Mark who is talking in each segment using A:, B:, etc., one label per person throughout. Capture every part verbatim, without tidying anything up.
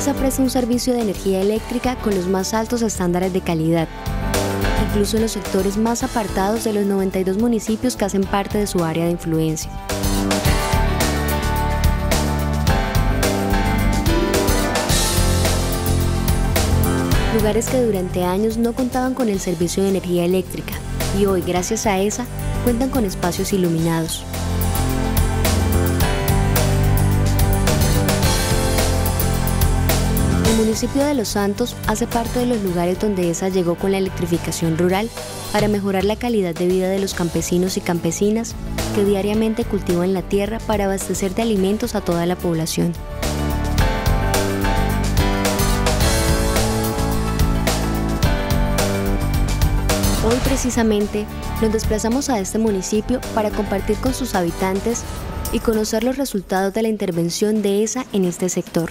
A: ESA presta un servicio de energía eléctrica con los más altos estándares de calidad, incluso en los sectores más apartados de los noventa y dos municipios que hacen parte de su área de influencia. Lugares que durante años no contaban con el servicio de energía eléctrica y hoy, gracias a ESA, cuentan con espacios iluminados. El municipio de Los Santos hace parte de los lugares donde ESA llegó con la electrificación rural para mejorar la calidad de vida de los campesinos y campesinas que diariamente cultivan la tierra para abastecer de alimentos a toda la población. Hoy precisamente nos desplazamos a este municipio para compartir con sus habitantes y conocer los resultados de la intervención de ESA en este sector.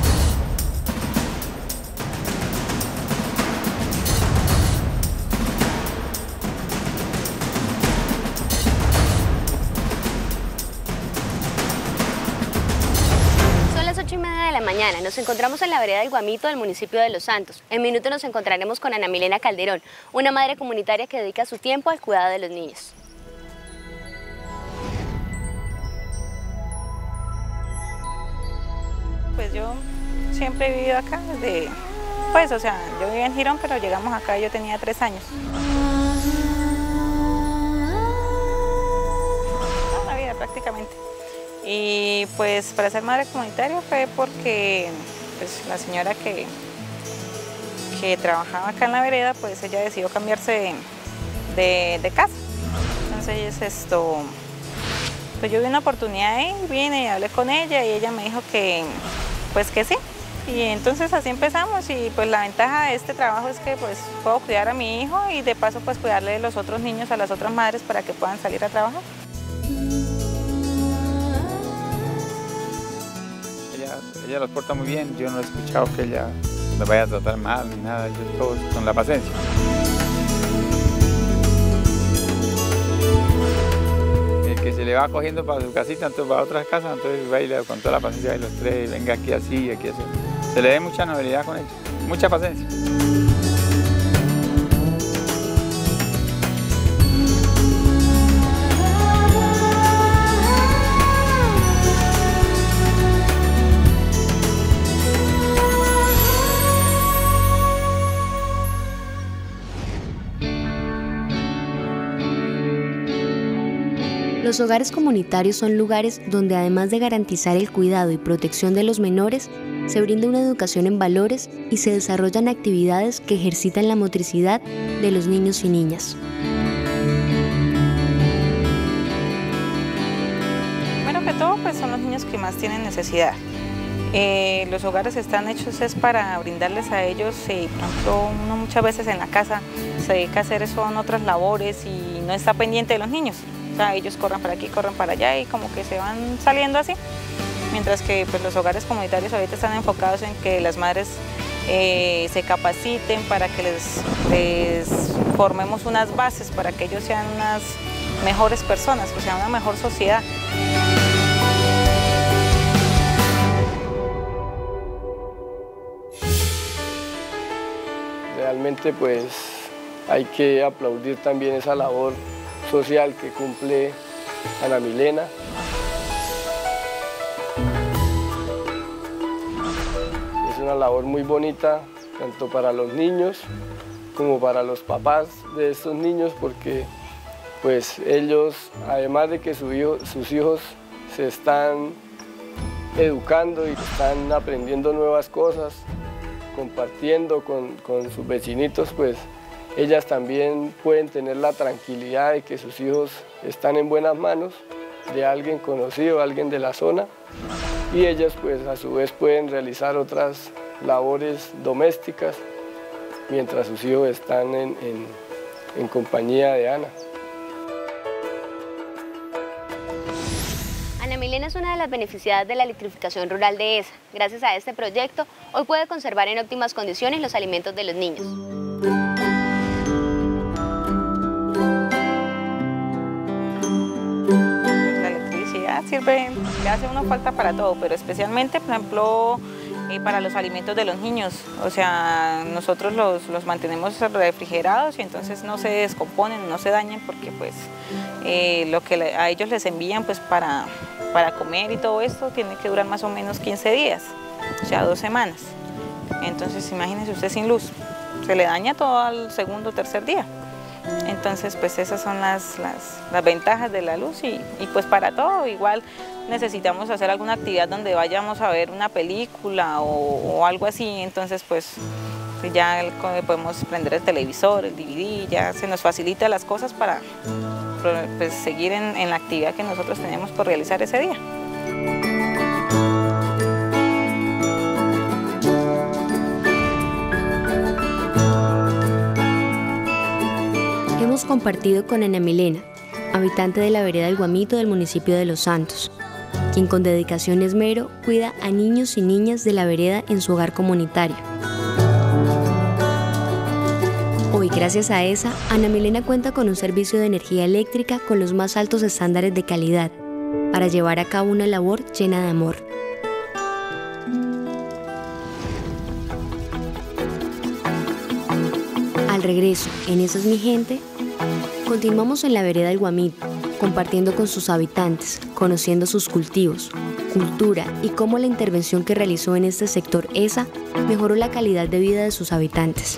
B: ocho y media de la mañana. Nos encontramos en la vereda del Guamito del municipio de Los Santos. En minutos nos encontraremos con Ana Milena Calderón, una madre comunitaria que dedica su tiempo al cuidado de los niños.
C: Pues yo siempre he vivido acá desde, pues o sea, yo vivía en Girón, pero llegamos acá, yo tenía tres años. Toda la vida prácticamente. Y pues para ser madre comunitaria fue porque pues, la señora que, que trabajaba acá en la vereda, pues ella decidió cambiarse de, de, de casa. Entonces esto, pues yo vi una oportunidad ahí, vine y hablé con ella y ella me dijo que pues que sí. Y entonces así empezamos y pues la ventaja de este trabajo es que pues puedo cuidar a mi hijo y de paso pues cuidarle de los otros niños a las otras madres para que puedan salir a trabajar.
D: Ella los porta muy bien, yo no he escuchado que ella los vaya a tratar mal ni nada, ellos todos con la paciencia. El que se le va cogiendo para su casita, entonces para otras casas, entonces baila con toda la paciencia de los tres, venga aquí así, aquí así. Se le ve mucha novedad con ellos, mucha paciencia.
A: Los hogares comunitarios son lugares donde, además de garantizar el cuidado y protección de los menores, se brinda una educación en valores y se desarrollan actividades que ejercitan la motricidad de los niños y niñas.
C: Bueno, que todo pues son los niños que más tienen necesidad. Eh, los hogares están hechos es para brindarles a ellos, eh, por ejemplo, uno muchas veces en la casa se dedica a hacer son otras labores y no está pendiente de los niños. O sea, ellos corren para aquí, corren para allá y como que se van saliendo así. Mientras que pues, los hogares comunitarios ahorita están enfocados en que las madres eh, se capaciten para que les, les formemos unas bases para que ellos sean unas mejores personas, que sean una mejor sociedad.
E: Realmente pues hay que aplaudir también esa labor social que cumple Ana Milena. Es una labor muy bonita, tanto para los niños como para los papás de estos niños, porque pues ellos, además de que su hijo, sus hijos se están educando y están aprendiendo nuevas cosas, compartiendo con, con sus vecinitos, pues ellas también pueden tener la tranquilidad de que sus hijos están en buenas manos de alguien conocido, alguien de la zona, y ellas pues a su vez pueden realizar otras labores domésticas mientras sus hijos están en, en, en compañía de Ana.
B: Ana Milena es una de las beneficiadas de la electrificación rural de ESA. Gracias a este proyecto, hoy puede conservar en óptimas condiciones los alimentos de los niños.
C: La electricidad sirve, le hace uno falta para todo, pero especialmente, por ejemplo, eh, para los alimentos de los niños. O sea, nosotros los, los mantenemos refrigerados y entonces no se descomponen, no se dañan porque pues eh, lo que le, a ellos les envían pues para, para comer y todo esto tiene que durar más o menos quince días, o sea, dos semanas. Entonces imagínense usted sin luz, se le daña todo al segundo o tercer día. Entonces pues esas son las, las, las ventajas de la luz y, y pues para todo igual necesitamos hacer alguna actividad donde vayamos a ver una película o, o algo así, entonces pues ya podemos prender el televisor, el D V D, ya se nos facilita las cosas para pues, seguir en, en la actividad que nosotros tenemos por realizar ese día.
A: Hemos compartido con Ana Milena, habitante de la vereda El Guamito del municipio de Los Santos, quien con dedicación y esmero cuida a niños y niñas de la vereda en su hogar comunitario. Hoy, gracias a esa, Ana Milena cuenta con un servicio de energía eléctrica con los más altos estándares de calidad para llevar a cabo una labor llena de amor. Al regreso, en Esa es mi gente, continuamos en la vereda El Guamito, compartiendo con sus habitantes, conociendo sus cultivos, cultura y cómo la intervención que realizó en este sector ESA mejoró la calidad de vida de sus habitantes.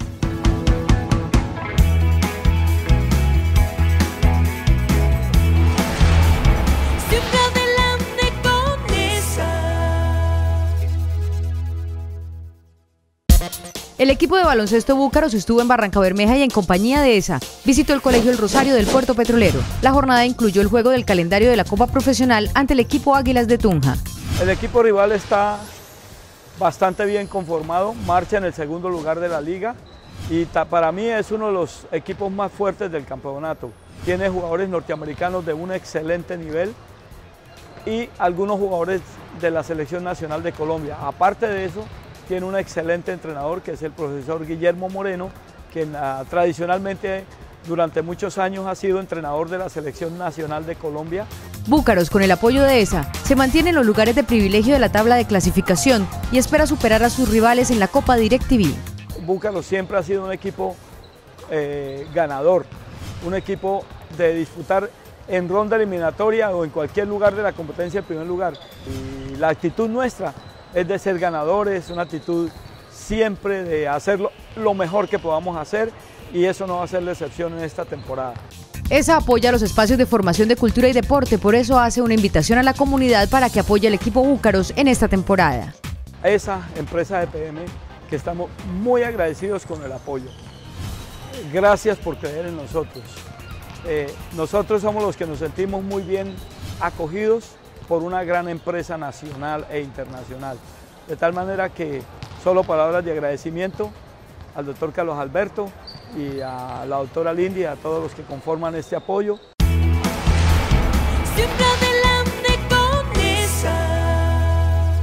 F: El equipo de baloncesto Búcaros estuvo en Barrancabermeja y en compañía de ESA visitó el Colegio El Rosario del Puerto Petrolero. La jornada incluyó el juego del calendario de la Copa Profesional ante el equipo Águilas de Tunja.
G: El equipo rival está bastante bien conformado, marcha en el segundo lugar de la liga y para mí es uno de los equipos más fuertes del campeonato. Tiene jugadores norteamericanos de un excelente nivel y algunos jugadores de la Selección Nacional de Colombia. Aparte de eso, tiene un excelente entrenador que es el profesor Guillermo Moreno, quien uh, tradicionalmente durante muchos años ha sido entrenador de la Selección Nacional de Colombia.
F: Búcaros, con el apoyo de ESA, se mantiene en los lugares de privilegio de la tabla de clasificación y espera superar a sus rivales en la Copa DirecTV.
G: Búcaros siempre ha sido un equipo eh, ganador, un equipo de disputar en ronda eliminatoria o en cualquier lugar de la competencia en primer lugar. Y la actitud nuestra es de ser ganadores, una actitud siempre de hacer lo, lo mejor que podamos hacer y eso no va a ser la excepción en esta temporada.
F: ESA apoya los espacios de formación de cultura y deporte, por eso hace una invitación a la comunidad para que apoye al equipo Búcaros en esta temporada.
G: ESA, empresa de P M, que estamos muy agradecidos con el apoyo. Gracias por creer en nosotros. Eh, nosotros somos los que nos sentimos muy bien acogidos por una gran empresa nacional e internacional. De tal manera que solo palabras de agradecimiento al doctor Carlos Alberto y a la doctora Lindy y a todos los que conforman este apoyo.
H: Siempre adelante con ESA.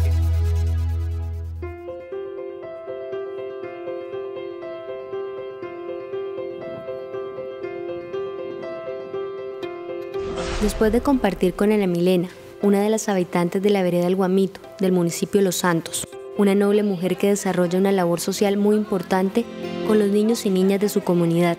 A: Después de compartir con Ana Milena, una de las habitantes de la vereda El Guamito, del municipio de Los Santos, una noble mujer que desarrolla una labor social muy importante con los niños y niñas de su comunidad.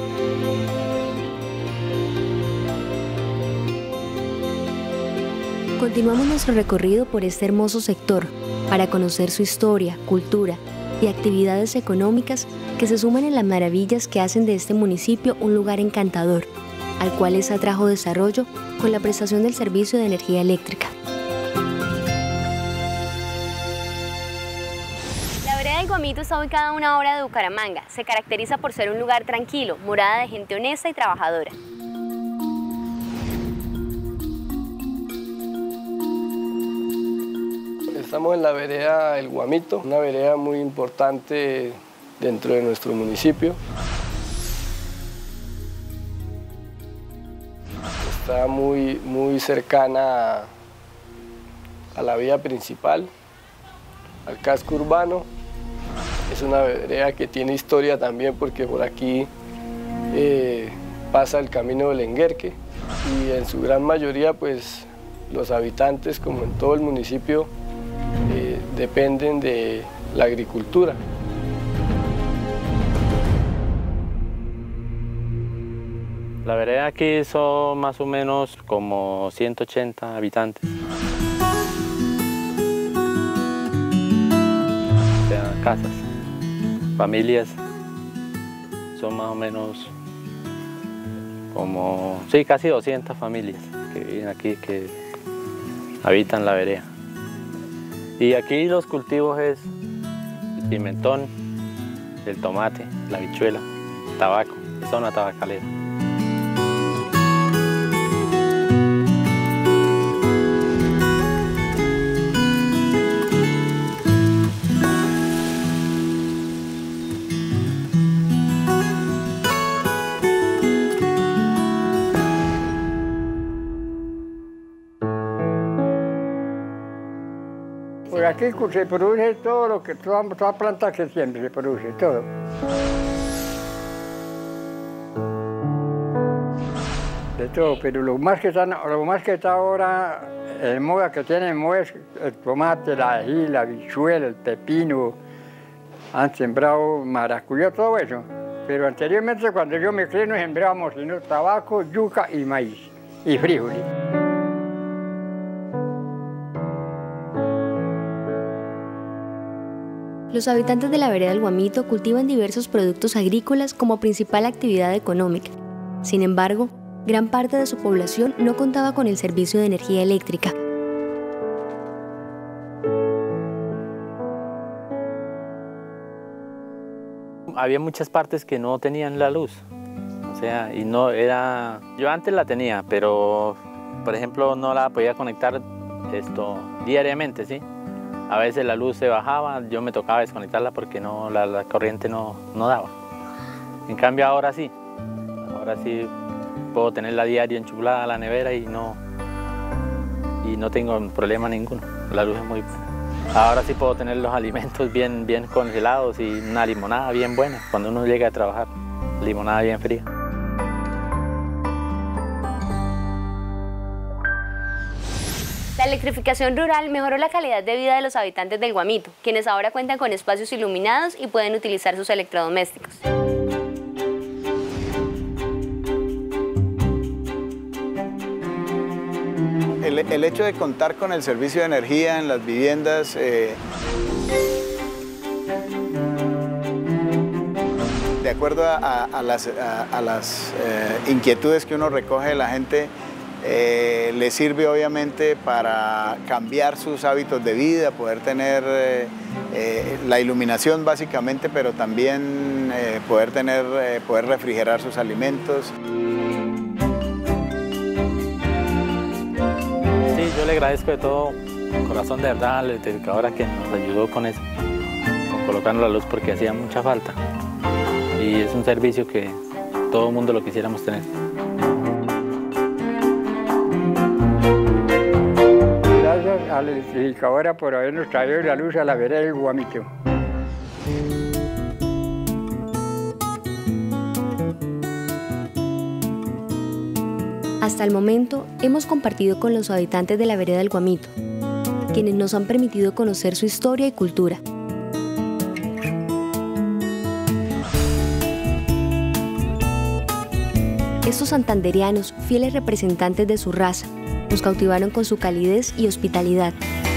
A: Continuamos nuestro recorrido por este hermoso sector para conocer su historia, cultura y actividades económicas que se suman en las maravillas que hacen de este municipio un lugar encantador, al cual ESA trajo desarrollo con la prestación del servicio de energía eléctrica.
B: La vereda El Guamito está ubicada a una hora de Bucaramanga. Se caracteriza por ser un lugar tranquilo, morada de gente honesta y trabajadora.
E: Estamos en la vereda El Guamito, una vereda muy importante dentro de nuestro municipio. Está muy, muy cercana a la vía principal, al casco urbano. Es una vereda que tiene historia también porque por aquí eh, pasa el camino del Enguerque y en su gran mayoría pues los habitantes, como en todo el municipio, eh, dependen de la agricultura.
I: La vereda aquí son más o menos como ciento ochenta habitantes. O sea, casas, familias, son más o menos como, sí, casi doscientas familias que viven aquí, que habitan la vereda. Y aquí los cultivos es el pimentón, el tomate, la habichuela, tabaco, es zona tabacalera.
J: Por aquí se produce todo lo que, toda, toda planta que siempre se produce, todo. De todo, pero lo más que está, lo más que está ahora en moda, que tiene en moda es el tomate, la ají, la habichuela, el pepino, han sembrado maracuyá, todo eso. Pero anteriormente, cuando yo me crié, no sembrábamos sino tabaco, yuca y maíz, y frijoles.
A: Los habitantes de la vereda del Guamito cultivan diversos productos agrícolas como principal actividad económica. Sin embargo, gran parte de su población no contaba con el servicio de energía eléctrica.
I: Había muchas partes que no tenían la luz, o sea, y no era... Yo antes la tenía, pero, por ejemplo, no la podía conectar esto diariamente, ¿sí? A veces la luz se bajaba, yo me tocaba desconectarla porque no, la, la corriente no, no daba. En cambio ahora sí, ahora sí puedo tenerla diario enchuflada a la nevera y no, y no tengo problema ninguno, la luz es muy buena. Ahora sí puedo tener los alimentos bien, bien congelados y una limonada bien buena cuando uno llega a trabajar, limonada bien fría.
B: La electrificación rural mejoró la calidad de vida de los habitantes del Guamito, quienes ahora cuentan con espacios iluminados y pueden utilizar sus electrodomésticos.
K: El, el hecho de contar con el servicio de energía en las viviendas eh, de acuerdo a, a las, a, a las eh, inquietudes que uno recoge de la gente, Eh, le sirve obviamente para cambiar sus hábitos de vida, poder tener eh, eh, la iluminación básicamente, pero también eh, poder, tener, eh, poder refrigerar sus alimentos.
I: Sí, yo le agradezco de todo corazón, de verdad, a la electrificadora que nos ayudó con eso, con colocarnos la luz porque hacía mucha falta. Y es un servicio que todo el mundo lo quisiéramos tener.
J: Gracias a la electrificadora por habernos traído la luz a la vereda del Guamito.
A: Hasta el momento, hemos compartido con los habitantes de la vereda del Guamito, quienes nos han permitido conocer su historia y cultura. Estos santandereanos, fieles representantes de su raza, nos cautivaron con su calidez y hospitalidad.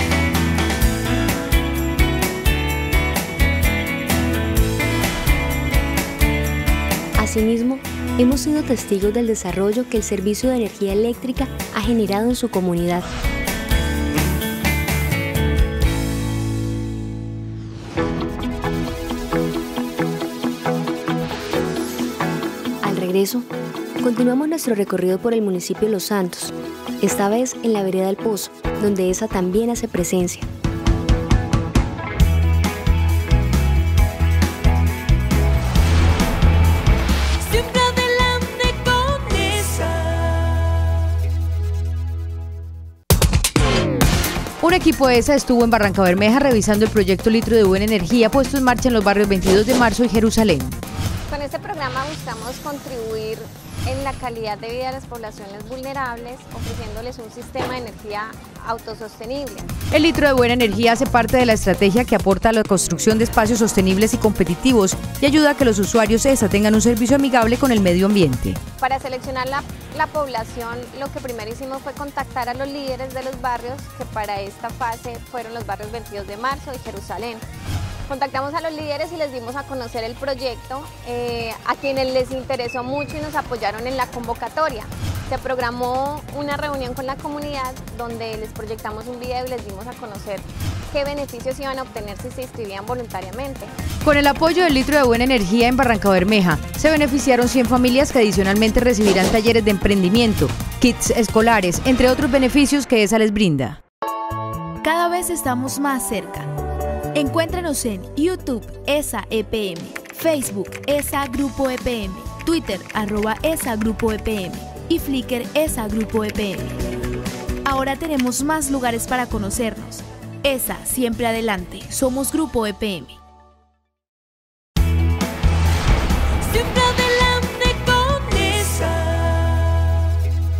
A: Asimismo, hemos sido testigos del desarrollo que el servicio de energía eléctrica ha generado en su comunidad. Al regreso, continuamos nuestro recorrido por el municipio de Los Santos, esta vez en la vereda del Pozo, donde esa también hace presencia.
H: Siempre adelante con esa.
F: Un equipo de ESA estuvo en Barrancabermeja revisando el proyecto Litro de Buena Energía puesto en marcha en los barrios veintidós de marzo y Jerusalén.
L: Con este programa buscamos contribuir en la calidad de vida de las poblaciones vulnerables, ofreciéndoles un sistema de energía autosostenible.
F: El litro de buena energía hace parte de la estrategia que aporta a la construcción de espacios sostenibles y competitivos y ayuda a que los usuarios ESA tengan un servicio amigable con el medio ambiente.
L: Para seleccionar la, la población, lo que primero hicimos fue contactar a los líderes de los barrios, que para esta fase fueron los barrios veintidós de marzo y Jerusalén. Contactamos a los líderes y les dimos a conocer el proyecto, eh, a quienes les interesó mucho y nos apoyaron en la convocatoria. Se programó una reunión con la comunidad donde les proyectamos un video y les dimos a conocer qué beneficios iban a obtener si se inscribían voluntariamente.
F: Con el apoyo del litro de buena energía en Barrancabermeja, se beneficiaron cien familias que adicionalmente recibirán talleres de emprendimiento, kits escolares, entre otros beneficios que ESA les brinda.
M: Cada vez estamos más cerca. Encuéntranos en YouTube ESA E P M, Facebook ESA Grupo E P M, Twitter arroba ESA Grupo E P M y Flickr ESA Grupo E P M. Ahora tenemos más lugares para conocernos. ESA, siempre adelante. Somos Grupo E P M.
H: Siempre adelante con ESA.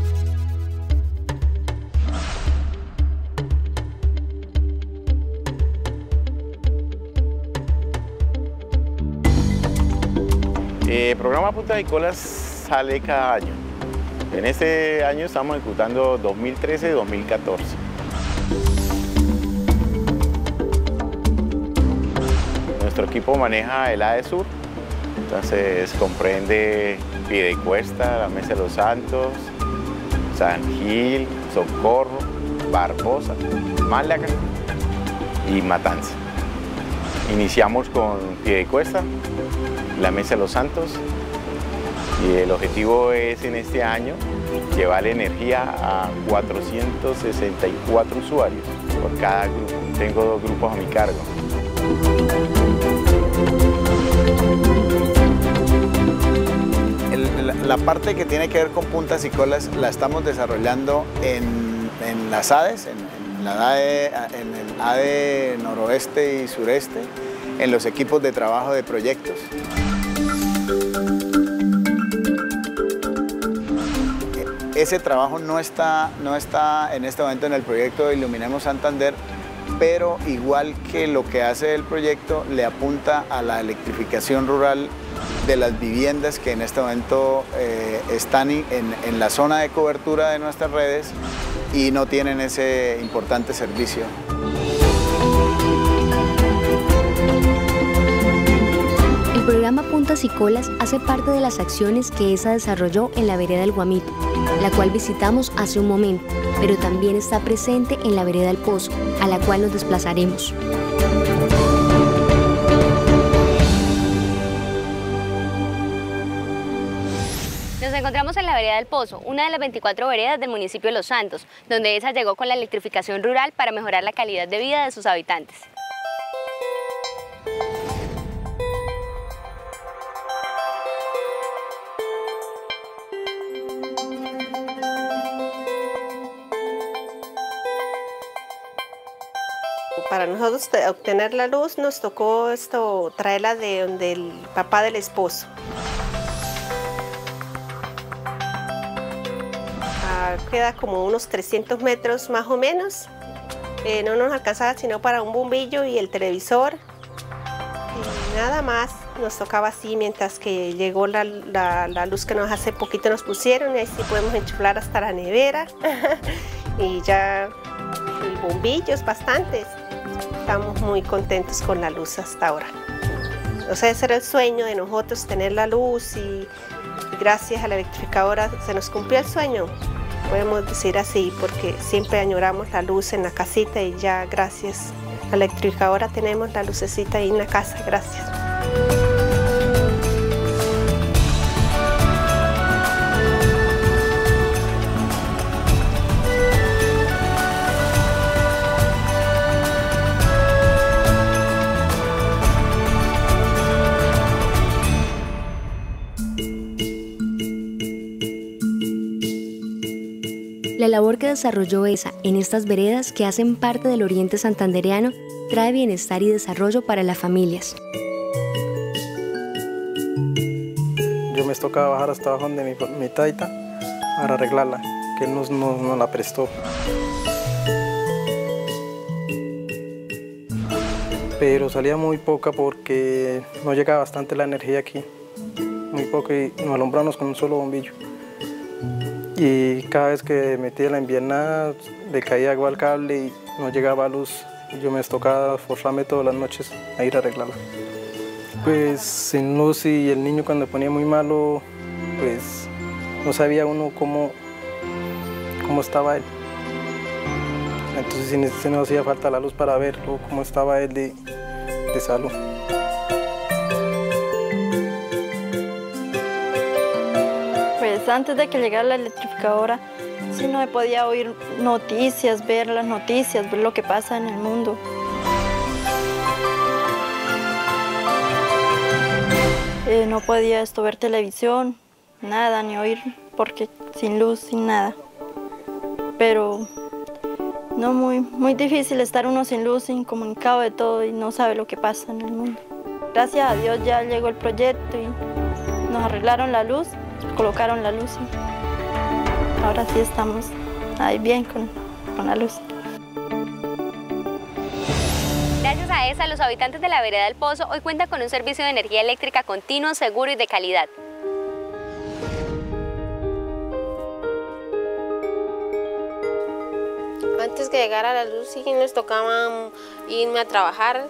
N: El programa Puntas y Colas sale cada año. En este año estamos ejecutando dos mil trece y dos mil catorce. Nuestro equipo maneja el ADESUR, entonces comprende Piedecuesta, la Mesa de los Santos, San Gil, Socorro, Barbosa, Málaga y Matanza. Iniciamos con Piedecuesta, la Mesa de los Santos, y el objetivo es en este año llevar energía a cuatrocientos sesenta y cuatro usuarios por cada grupo. Tengo dos grupos a mi cargo.
K: El, la, la parte que tiene que ver con puntas y colas la estamos desarrollando en, en las A D Es, en, en, la A D E, en el A D E noroeste y sureste, en los equipos de trabajo de proyectos. Ese trabajo no está, no está en este momento en el proyecto de Iluminemos Santander, pero igual que lo que hace el proyecto, le apunta a la electrificación rural de las viviendas que en este momento eh, están en, en la zona de cobertura de nuestras redes y no tienen ese importante servicio.
A: El programa Puntas y Colas hace parte de las acciones que ESA desarrolló en la vereda El Guamito, la cual visitamos hace un momento, pero también está presente en la vereda El Pozo, a la cual nos desplazaremos.
B: Nos encontramos en la vereda del Pozo, una de las veinticuatro veredas del municipio de Los Santos, donde ESA llegó con la electrificación rural para mejorar la calidad de vida de sus habitantes.
O: Para nosotros obtener la luz nos tocó esto traerla de donde el papá del esposo. Ah, queda como unos trescientos metros más o menos. Eh, no nos alcanzaba sino para un bombillo y el televisor. Y nada más nos tocaba así mientras que llegó la, la, la luz que nos hace poquito nos pusieron. Y ahí sí podemos enchuflar hasta la nevera. Y ya el bombillo es bastantes. Estamos muy contentos con la luz hasta ahora. O sea, ese era el sueño de nosotros, tener la luz y, y gracias a la electrificadora se nos cumplió el sueño. Podemos decir así porque siempre añoramos la luz en la casita y ya gracias a la electrificadora tenemos la lucecita ahí en la casa. Gracias.
A: La labor que desarrolló ESA en estas veredas que hacen parte del oriente santandereano trae bienestar y desarrollo para las familias.
P: Yo me tocaba bajar hasta abajo de mi, mi taita para arreglarla, que él nos, nos, nos la prestó. Pero salía muy poca porque no llegaba bastante la energía aquí, muy poca, y nos alumbramos con un solo bombillo. Y cada vez que metía la inviernada le caía agua al cable y no llegaba luz. Y yo me tocaba forzarme todas las noches a ir a arreglarla. Pues sin luz y el niño cuando ponía muy malo, pues no sabía uno cómo, cómo estaba él. Entonces sí nos hacía falta la luz para verlo, cómo estaba él de, de salud.
Q: Pues antes de que llegara la electrificadora, sí no me podía oír noticias, ver las noticias, ver lo que pasa en el mundo. Eh, no podía esto ver televisión, nada, ni oír, porque sin luz, sin nada. Pero no, muy, muy difícil estar uno sin luz, incomunicado de todo y no sabe lo que pasa en el mundo. Gracias a Dios ya llegó el proyecto y nos arreglaron la luz, colocaron la luz y ahora sí estamos ahí bien con, con la luz.
B: Gracias a ESA, los habitantes de la vereda del Pozo hoy cuentan con un servicio de energía eléctrica continuo, seguro y de calidad.
O: Antes que llegara la luz sí nos tocaba irme a trabajar.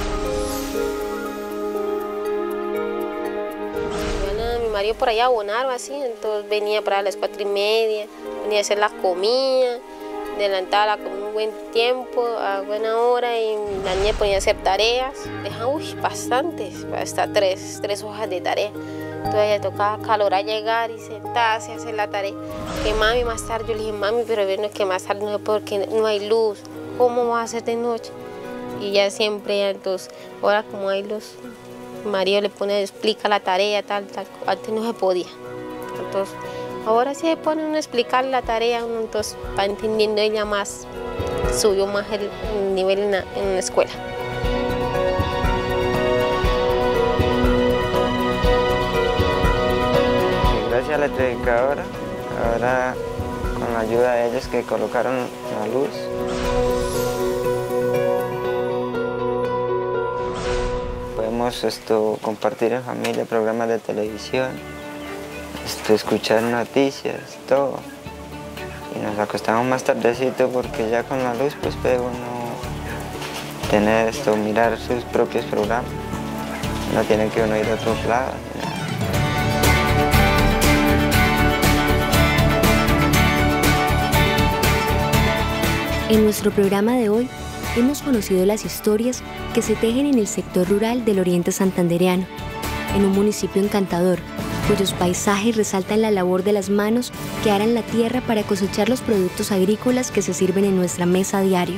O: Bueno, mi marido por allá a abonar o así, entonces venía para las cuatro y media, venía a hacer la comida, adelantaba con un buen tiempo, a buena hora, y la niña ponía a hacer tareas, dejan uy, bastantes, hasta tres, tres hojas de tarea. Entonces ella tocaba calorar llegar y sentarse a hacer la tarea. Que mami, más tarde, yo le dije, mami, pero bueno, es que más tarde no, porque no hay luz, ¿cómo vas a hacer de noche? Y ya siempre, entonces, ahora como hay luz, mi marido le pone, explica la tarea, tal, tal, antes no se podía. Entonces, ahora sí se pone uno a explicar la tarea, uno entonces va entendiendo ella más, subió más el, el nivel en la, en la escuela.
R: Gracias a la electrificadora, ahora con la ayuda de ellos que colocaron la luz, podemos esto, compartir en familia programas de televisión, esto, escuchar noticias, todo. Y nos acostamos más tardecito porque ya con la luz pues puede uno tener esto, mirar sus propios programas, no tiene que uno ir a otro lado.
A: En nuestro programa de hoy hemos conocido las historias que se tejen en el sector rural del oriente santandereano, en un municipio encantador, cuyos paisajes resaltan la labor de las manos que aran la tierra para cosechar los productos agrícolas que se sirven en nuestra mesa a diario.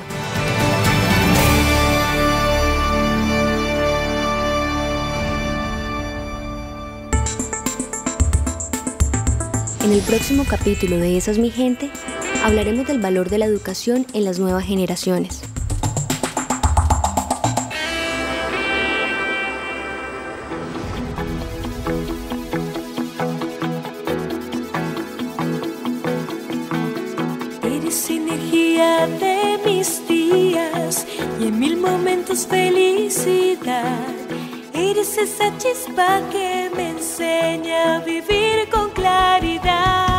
A: En el próximo capítulo de Esa es mi gente, hablaremos del valor de la educación en las nuevas generaciones.
H: Eres energía de mis días y en mil momentos felicidad. Eres esa chispa que me enseña a vivir con claridad.